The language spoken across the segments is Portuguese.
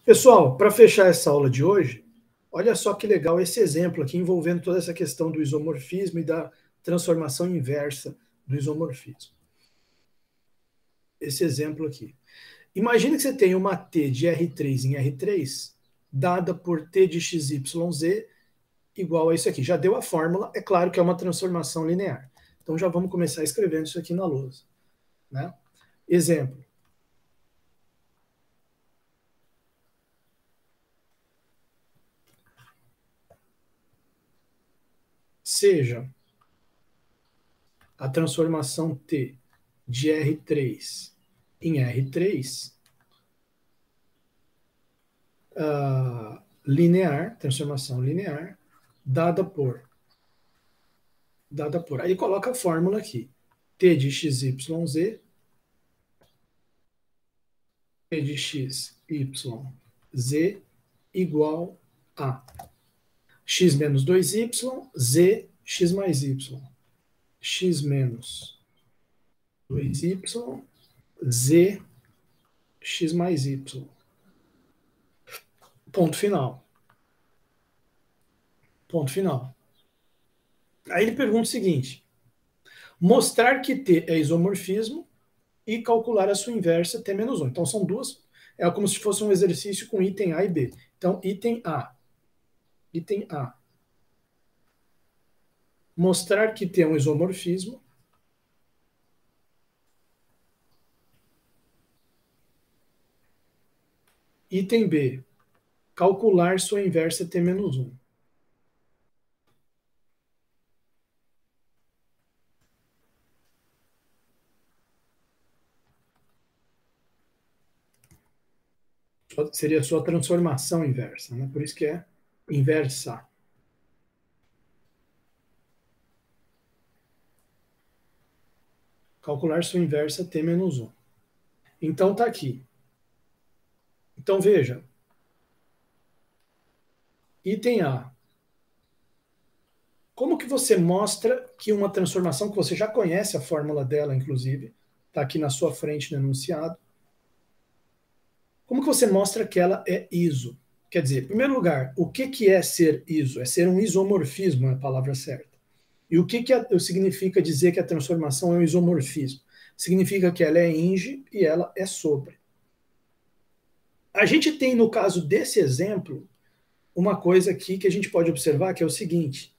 Pessoal, para fechar essa aula de hoje, olha só que legal esse exemplo aqui envolvendo toda essa questão do isomorfismo e da transformação inversa do isomorfismo. Esse exemplo aqui. Imagina que você tem uma T de R3 em R3, dada por T de XYZ igual a isso aqui. Já deu a fórmula, é claro que é uma transformação linear. Então já vamos começar escrevendo isso aqui na lousa, né? Exemplo. Seja a transformação T de R3 em R3 linear, transformação linear, dada por. Aí coloca a fórmula aqui. T de XYZ, T de XYZ igual a x menos 2y, z, x mais y. X menos 2y, z, x mais y. Ponto final. Ponto final. Aí ele pergunta o seguinte: mostrar que T é isomorfismo e calcular a sua inversa T menos 1. Então são duas, é como se fosse um exercício com item A e B. Então, item A. Item A. Mostrar que T é um isomorfismo. Item B. Calcular sua inversa T menos 1. Seria a sua transformação inversa, né? Por isso que é inversa. Calcular sua inversa T menos 1. Então tá aqui. Então veja. Item A. Como que você mostra que uma transformação, que você já conhece a fórmula dela, inclusive, está aqui na sua frente no enunciado, como que você mostra que ela é iso? Quer dizer, em primeiro lugar, o que é ser iso? É ser um isomorfismo, é a palavra certa. E o que significa dizer que a transformação é um isomorfismo? Significa que ela é inge e ela é sobre. A gente tem, no caso desse exemplo, uma coisa aqui que a gente pode observar, que é o seguinte.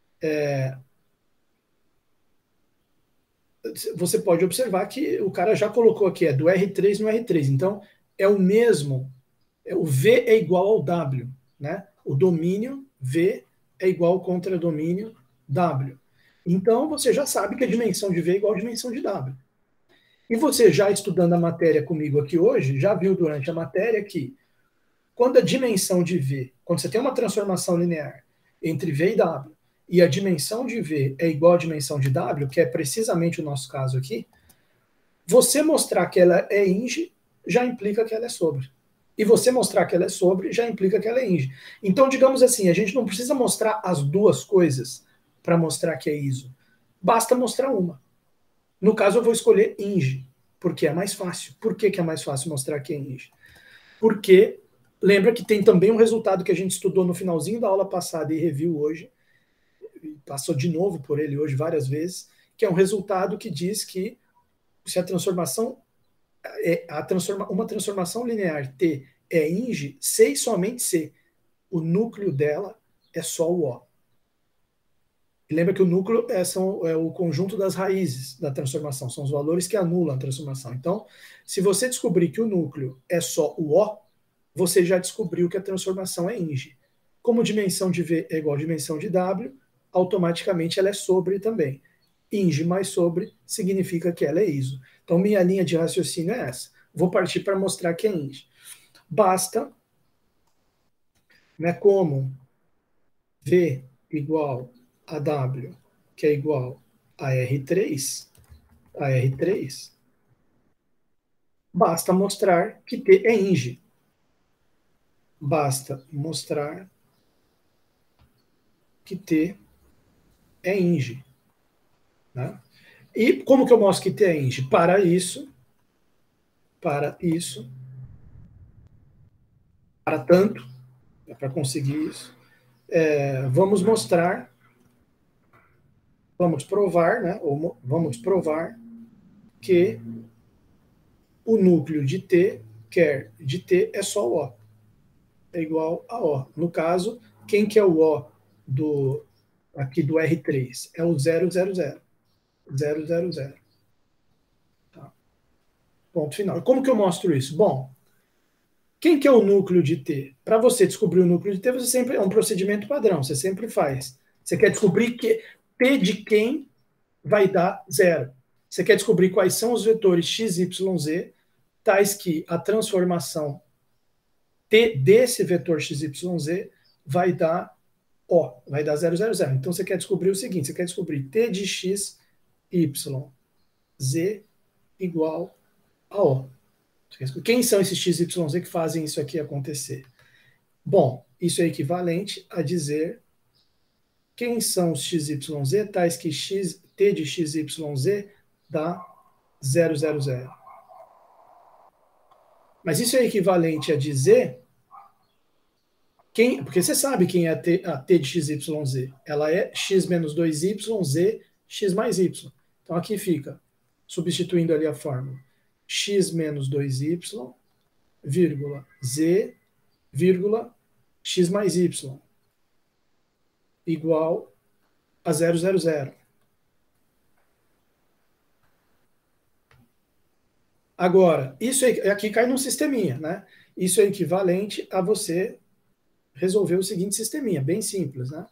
Você pode observar que o cara já colocou aqui, é do R3 no R3. Então, é o mesmo. O V é igual ao W. Né? O domínio V é igual ao contradomínio W. Então, você já sabe que a dimensão de V é igual à dimensão de W. E você já estudando a matéria comigo aqui hoje, já viu durante a matéria que quando a dimensão de V, quando você tem uma transformação linear entre V e W, e a dimensão de V é igual à dimensão de W, que é precisamente o nosso caso aqui, você mostrar que ela é inge já implica que ela é sobre. E você mostrar que ela é sobre já implica que ela é inge. Então, digamos assim, a gente não precisa mostrar as duas coisas para mostrar que é iso. Basta mostrar uma. No caso, eu vou escolher inge, porque é mais fácil. Por que é mais fácil mostrar que é inge? Porque lembra que tem também um resultado que a gente estudou no finalzinho da aula passada e reviu hoje, passou de novo por ele hoje várias vezes, que é um resultado que diz que se a transformação uma transformação linear T é inge, C e somente C. O núcleo dela é só o O. E lembra que o núcleo é o conjunto das raízes da transformação, são os valores que anulam a transformação. Então, se você descobrir que o núcleo é só o O, você já descobriu que a transformação é inge. Como dimensão de V é igual a dimensão de W, automaticamente ela é sobre também. Inge mais sobre significa que ela é iso. Então, minha linha de raciocínio é essa. Vou partir para mostrar que é inge. Basta, né, como V igual a W, que é igual a R3, basta mostrar que T é inge. Basta mostrar que T é inge. Né? E como que eu mostro que T é inge? Para isso, para tanto, para conseguir isso. Vamos provar, né? Ou vamos provar que o núcleo de T, quer de T, é só o O. É igual a O. No caso, quem que é o O aqui do R3? É o 000. 000. Tá? Ponto final. Como que eu mostro isso? Bom, quem que é o núcleo de T? Para você descobrir o núcleo de T, você sempre é um procedimento padrão, você sempre faz. Você quer descobrir que T de quem vai dar zero. Você quer descobrir quais são os vetores x, y, z, tais que a transformação T desse vetor x, y, z vai dar O, vai dar 000. Então você quer descobrir o seguinte, você quer descobrir T de x, y, z igual a O. Quem são esses x, y, z que fazem isso aqui acontecer? Bom, isso é equivalente a dizer quem são os x, y, z, tais que T de x, y, z dá 000. Mas isso é equivalente a dizer porque você sabe quem é a T de x, y, z. Ela é x menos 2y, z, x mais y. Então aqui fica, substituindo ali a fórmula, x menos 2y, vírgula, z, vírgula, x mais y, igual a 000. Agora, isso aqui cai num sisteminha, né? Isso é equivalente a você resolver o seguinte sisteminha, bem simples, né?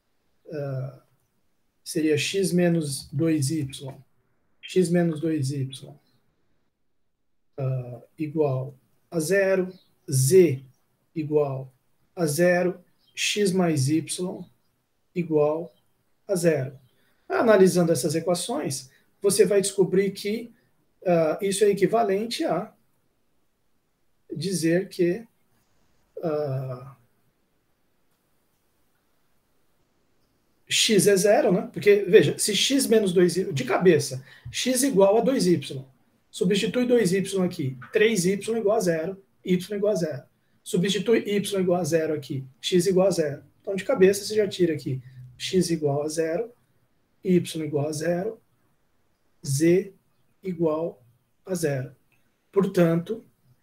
Seria x menos 2y, x menos 2y igual a 0, z igual a 0, x mais y igual a 0. Analisando essas equações, você vai descobrir que isso é equivalente a dizer que x é 0, né? Porque, veja, se x menos 2y, de cabeça, x igual a 2y. Substitui 2y aqui, 3y igual a 0, y igual a 0. Substitui y igual a 0 aqui, x igual a 0. Então, de cabeça, você já tira aqui x igual a 0, y igual a 0, z igual a 0. Portanto,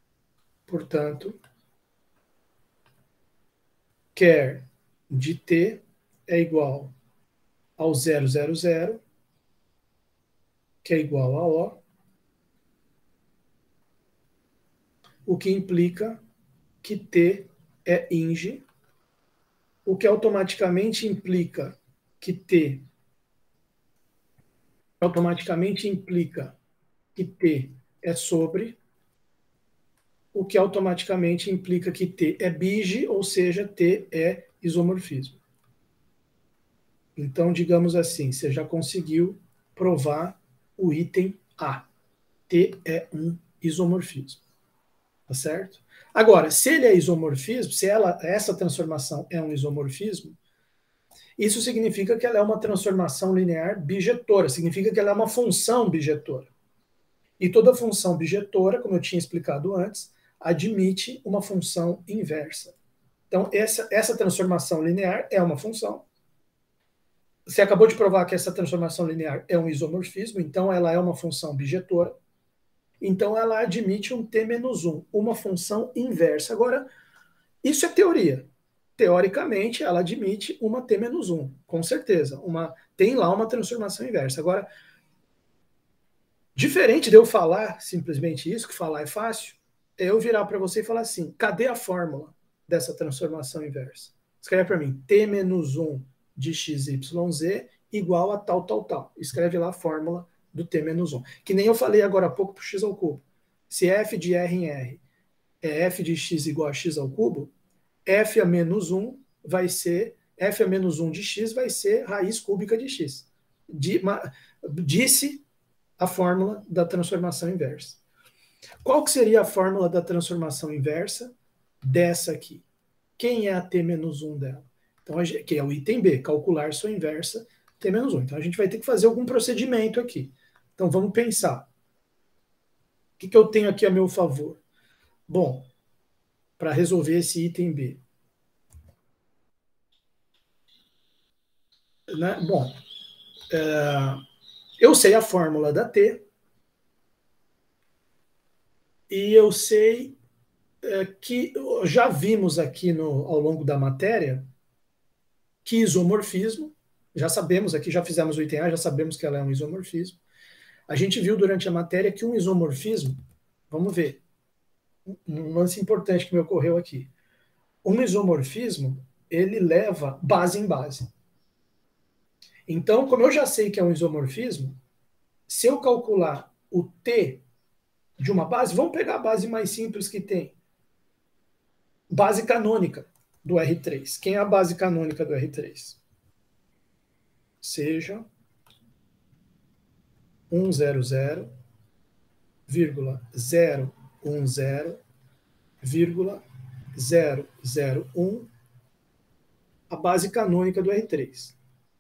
quer de t é igual ao 000, que é igual a o que implica que t é INGE, o que automaticamente implica que t é sobre, o que automaticamente implica que t é BIGE, ou seja, t é isomorfismo. Então, digamos assim, você já conseguiu provar o item A. T é um isomorfismo. Tá certo? Agora, se ele é isomorfismo, se essa transformação é um isomorfismo, isso significa que ela é uma transformação linear bijetora, significa que ela é uma função bijetora. E toda função bijetora, como eu tinha explicado antes, admite uma função inversa. Então, essa transformação linear é uma função. Você acabou de provar que essa transformação linear é um isomorfismo, então ela é uma função bijetora. Então ela admite um t-1, uma função inversa. Agora, isso é teoria. Teoricamente, ela admite uma t-1, com certeza. Tem lá uma transformação inversa. Agora, diferente de eu falar simplesmente isso, que falar é fácil, é eu virar para você e falar assim, cadê a fórmula dessa transformação inversa? Escreve para mim, t-1 de x, y, z igual a tal, tal, tal. Escreve lá a fórmula do t-1. Que nem eu falei agora há pouco para o x ao cubo. Se f de r em r é f de x igual a x ao cubo, f a menos 1 vai ser, f a menos 1 de x vai ser raiz cúbica de x. Disse a fórmula da transformação inversa. Qual que seria a fórmula da transformação inversa dessa aqui? Quem é a t-1 dela? Então, que é o item B, calcular sua inversa t-1. Então, a gente vai ter que fazer algum procedimento aqui. Então, vamos pensar. O que eu tenho aqui a meu favor? Bom, para resolver esse item B. Né? Bom, eu sei a fórmula da T e eu sei que já vimos aqui ao longo da matéria que isomorfismo, já sabemos aqui, já fizemos o item A, já sabemos que ela é um isomorfismo. A gente viu durante a matéria que um isomorfismo, vamos ver, um lance importante que me ocorreu aqui. Um isomorfismo, ele leva base em base. Então, como eu já sei que é um isomorfismo, se eu calcular o T de uma base, vamos pegar a base mais simples que tem. Base canônica do R3. Quem é a base canônica do R3? Seja 100,010,001, a base canônica do R3.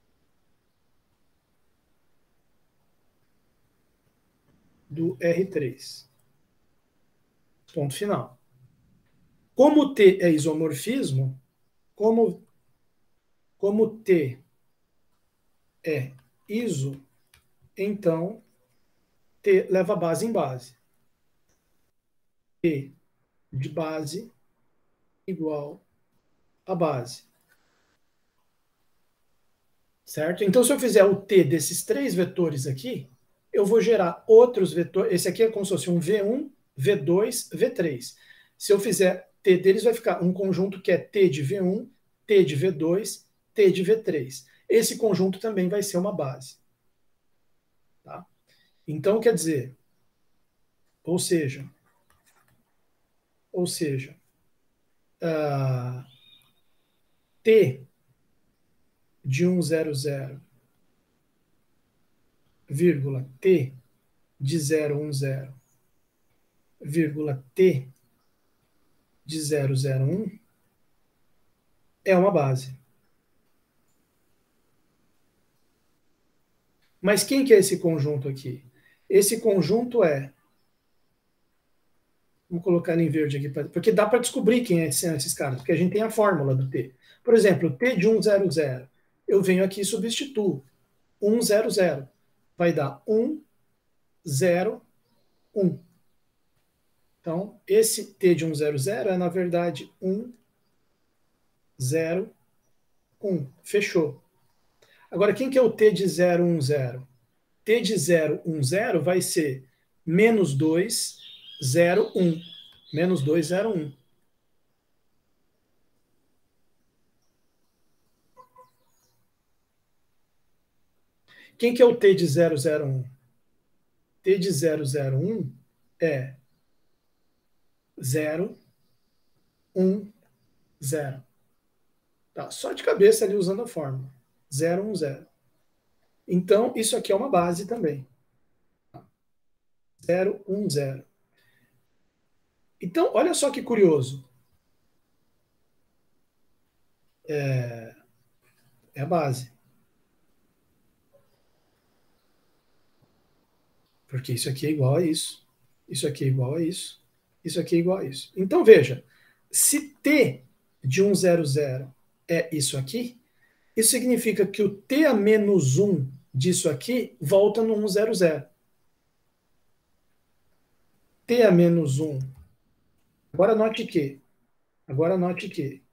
Do R3. Ponto final. Como T é isomorfismo, como T é iso, então T leva base em base. T de base igual a base. Certo? Então, se eu fizer o T desses três vetores aqui, eu vou gerar outros vetores. Esse aqui é como se fosse um V1, V2, V3. Se eu fizer T deles, vai ficar um conjunto que é T de V1, T de V2, T de V3. Esse conjunto também vai ser uma base. Tá? Então, quer dizer, ou seja, T de 100, vírgula, T de 010, vírgula, T de 001 é uma base. Mas quem que é esse conjunto aqui? Esse conjunto é... Vamos colocar ele em verde aqui, porque dá para descobrir quem são esses caras, porque a gente tem a fórmula do T. Por exemplo, T de 100, eu venho aqui e substituo. 100 vai dar 1, 0, 1. Então, esse T de 100 é, na verdade, 1, 0, 1. Fechou. Agora, quem que é o T de 010? T de 010 vai ser menos 2, 0, 1. Menos 2, 0, 1. Quem que é o T de 001? T de 001 é 0, 1, 0. Tá, só de cabeça ali usando a fórmula. 0, 1, 0. Então, isso aqui é uma base também. 0, 1, 0. Então, olha só que curioso. É a base. Porque isso aqui é igual a isso. Isso aqui é igual a isso. Isso aqui é igual a isso. Então, veja. Se T de 100 é isso aqui, isso significa que o T a menos 1 disso aqui volta no 100. T a menos 1. Agora note que. Agora note que.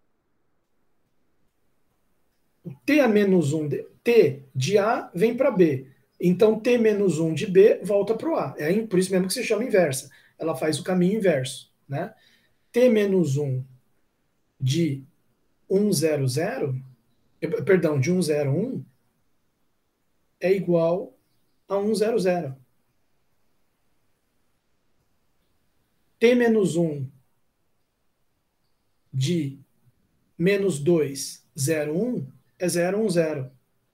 O T a menos 1. T de A vem para B. Então T menos 1 de B volta para o A. É por isso mesmo que se chama inversa. Ela faz o caminho inverso. Né? T menos 1 de 100, perdão, de 101 é igual a 100. T menos 1 de menos 2, 0, 1 é 0, 1, 0.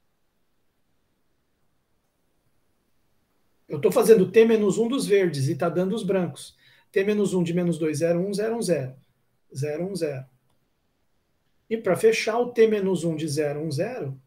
Eu estou fazendo T menos 1 dos verdes e está dando os brancos. T menos 1 de menos 2, 0, 1, 0, 1, 0. 0, 1, 0. E para fechar, o T menos 1 de 0, 1, 0.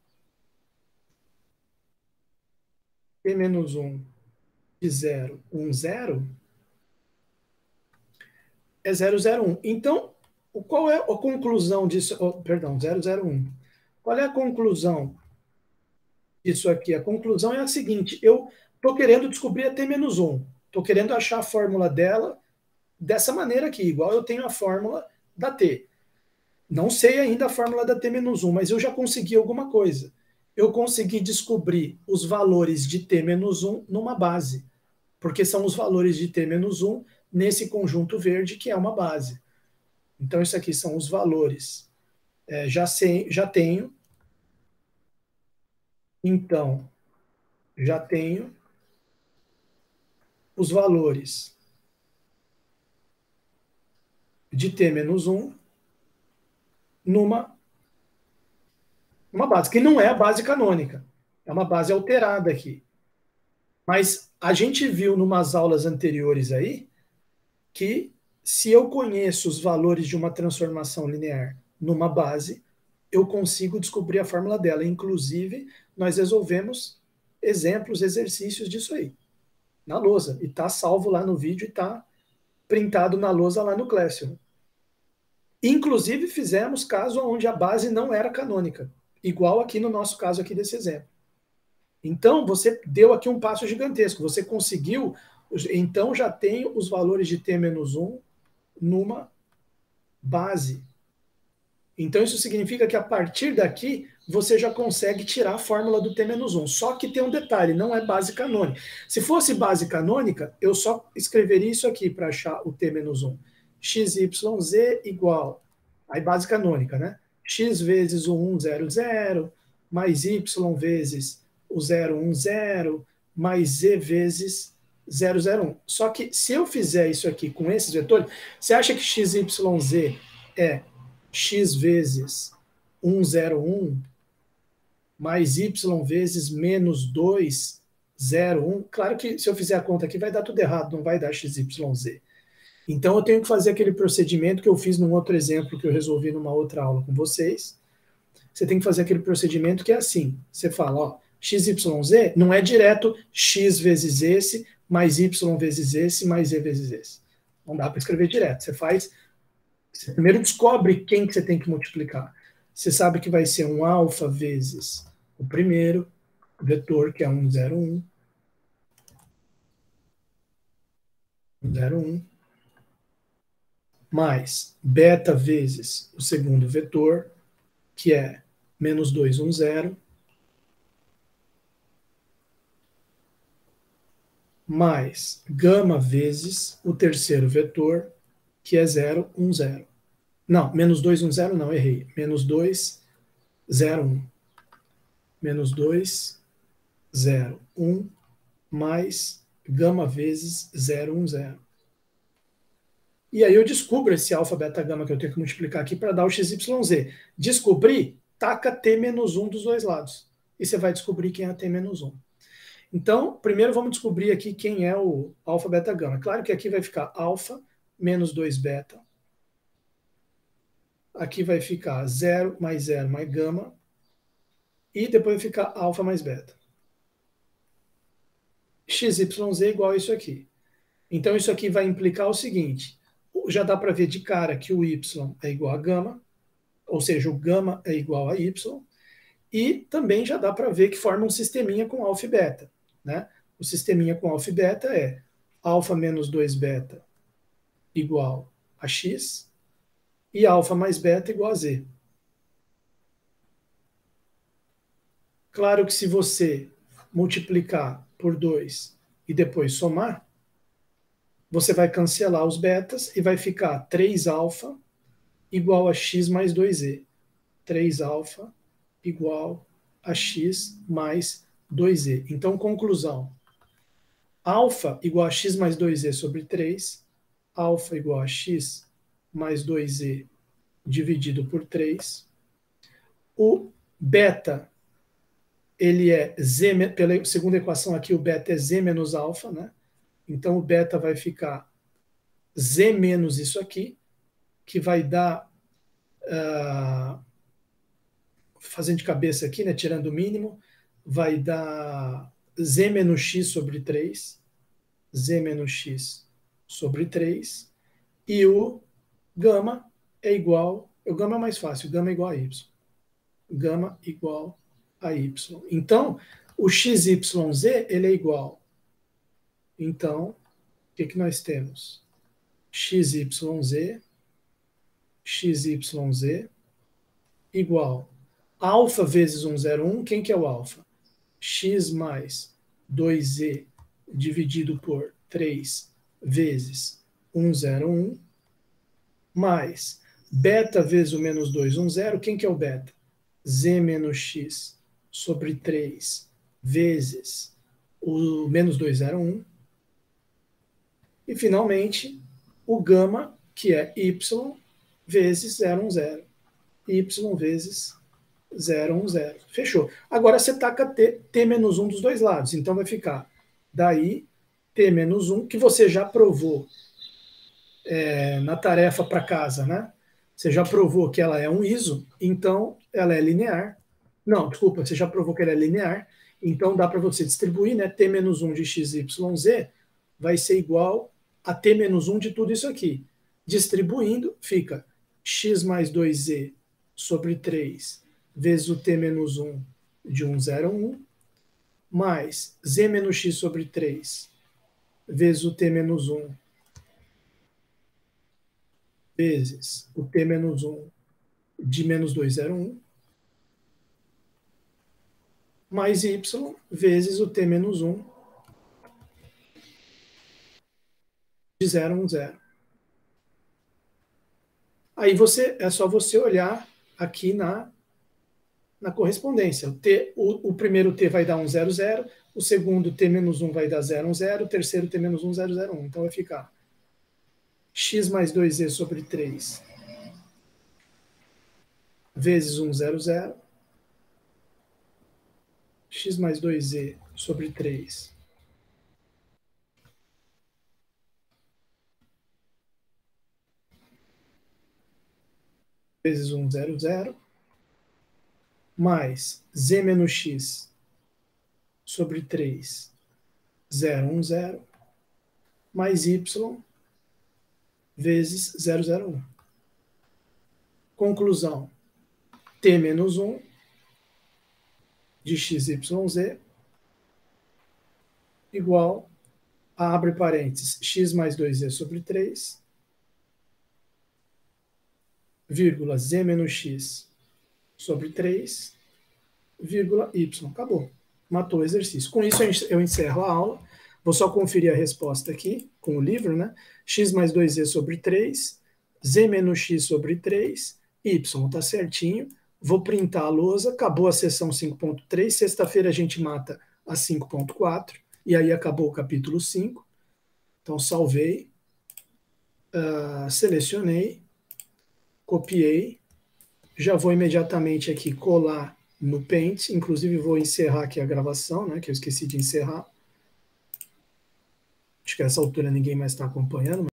T menos 1 de 0, 1, 0 é 001. Então, qual é a conclusão disso? Oh, perdão, 001. Qual é a conclusão disso aqui? A conclusão é a seguinte: eu estou querendo descobrir a T-1. Estou querendo achar a fórmula dela dessa maneira aqui, igual eu tenho a fórmula da T. Não sei ainda a fórmula da T-1, mas eu já consegui alguma coisa. Eu consegui descobrir os valores de T-1 numa base, porque são os valores de T-1 nesse conjunto verde, que é uma base. Então, isso aqui são os valores. Já tenho. Então, já tenho os valores de T-1 numa uma base, que não é a base canônica. É uma base alterada aqui. Mas a gente viu numas aulas anteriores aí que se eu conheço os valores de uma transformação linear numa base, eu consigo descobrir a fórmula dela. Inclusive, nós resolvemos exemplos, exercícios disso aí, na lousa. E está salvo lá no vídeo e está printado na lousa lá no Classroom. Inclusive, fizemos caso onde a base não era canônica, igual aqui no nosso caso aqui desse exemplo. Então, você deu aqui um passo gigantesco. Você conseguiu, então já tem os valores de T-1 numa base. Então, isso significa que a partir daqui, você já consegue tirar a fórmula do T-1. Só que tem um detalhe, não é base canônica. Se fosse base canônica, eu só escreveria isso aqui para achar o T-1. XYZ igual, aí base canônica, né? X vezes o 100, mais Y vezes o 010, mais Z vezes 001. Só que se eu fizer isso aqui com esses vetores, você acha que XYZ é x vezes 101 mais y vezes menos 201. Claro que se eu fizer a conta aqui vai dar tudo errado, não vai dar xyz. Então eu tenho que fazer aquele procedimento que eu fiz num outro exemplo que eu resolvi numa outra aula com vocês. Você tem que fazer aquele procedimento que é assim. Você fala, ó, XYZ não é direto x vezes esse, mais y vezes esse, mais z vezes esse. Não dá para escrever direto. Você faz. Você primeiro descobre quem que você tem que multiplicar. Você sabe que vai ser um alfa vezes o primeiro vetor, que é 101. 101. Mais beta vezes o segundo vetor, que é menos 210. Mais gama vezes o terceiro vetor, que é 010. Não, menos 210 não, errei. Menos 201. Menos 201 mais gama vezes 010. E aí eu descubro esse alfa, beta, gama que eu tenho que multiplicar aqui para dar o xyz. Descobrir, taca T-1 dos dois lados. E você vai descobrir quem é a T-1. Então, primeiro vamos descobrir aqui quem é o alfa, beta, gama. Claro que aqui vai ficar alfa menos 2 beta. Aqui vai ficar 0 mais gama. E depois vai ficar alfa mais beta. XYZ igual a isso aqui. Então, isso aqui vai implicar o seguinte. Já dá para ver de cara que o y é igual a gama, ou seja, o gama é igual a y, e também já dá para ver que forma um sisteminha com alfa e beta. Né? O sisteminha com alfa e beta é alfa menos 2 beta igual a x, e alfa mais beta igual a z. Claro que se você multiplicar por 2 e depois somar, você vai cancelar os betas e vai ficar 3 alfa igual a x mais 2z. 3 alfa igual a x mais 2z. Então, conclusão. Alfa igual a x mais 2z sobre 3. Alfa igual a x mais 2z dividido por 3. O beta, ele é z, pela segunda equação aqui, o beta é z menos alfa, né? Então, o beta vai ficar z menos isso aqui, que vai dar, fazendo de cabeça aqui, né, tirando o mínimo, vai dar z menos x sobre 3, z menos x sobre 3, E o gama é igual, o gama é mais fácil, o gama é igual a y. Gama igual a y. Então, o XYZ, ele é igual. Então, o que nós temos? XYZ igual alfa vezes 101. Quem que é o alfa? X mais 2z dividido por 3 vezes 101 mais beta vezes o menos 210. Quem que é o beta? Z menos x sobre 3 vezes o menos 201. E, finalmente, o gama, que é y vezes 010. Y vezes 010. Fechou. Agora você taca t menos 1 dos dois lados. Então vai ficar daí t menos 1, que você já provou na tarefa para casa, né? Você já provou que ela é um ISO, então ela é linear. Não, desculpa, você já provou que ela é linear, então dá para você distribuir, né? T menos 1 de xyz vai ser igual a t menos 1 de tudo isso aqui. Distribuindo, fica x mais 2z sobre 3 vezes o t menos 1 de 101, mais z menos x sobre 3 vezes o t menos 1 vezes o t menos 1 de menos 201, mais y vezes o t menos 1 de 010. Aí é só você olhar aqui na correspondência. O primeiro t vai dar 100, o segundo t menos 1 vai dar 010, o terceiro t menos 1, 001. Então vai ficar x mais 2z sobre 3 vezes 100, x mais 2z sobre 3 vezes 100, mais z menos x sobre 3, 010, mais y vezes 001. Conclusão, t menos 1 de xyz igual a, abre parênteses, x mais 2z sobre 3, vírgula, z menos x sobre 3, vírgula, y. Acabou. Matou o exercício. Com isso, eu encerro a aula. Vou só conferir a resposta aqui, com o livro, né? X mais 2z sobre 3, z menos x sobre 3, y. Tá certinho. Vou printar a lousa. Acabou a sessão 5.3. Sexta-feira a gente mata a 5.4. E aí acabou o capítulo 5. Então, salvei. Selecionei. Copiei. Já vou imediatamente aqui colar no Paint. Inclusive, vou encerrar aqui a gravação, né? Que eu esqueci de encerrar. Acho que a essa altura ninguém mais está acompanhando.